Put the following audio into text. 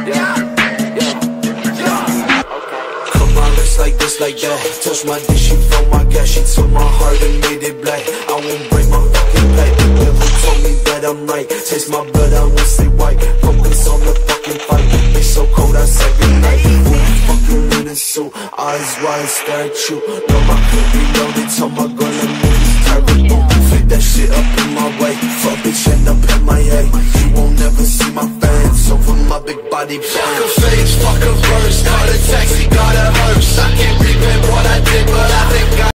Come on, let's like this, like that. Touch my dick, she felt my gas. She took my heart and made it black. I won't break my fucking back. Whoever told me that I'm right, taste my blood, I won't say white. Focus on the fucking fight. They so cold, I say goodnight. Who fucking in a suit? Eyes wide, stare at you. Know my could be loaded, told my gun and move is terrible. Flip that shit up in my way. Fuck bitch, end up in my head. You won't never see my fans over my big body bang.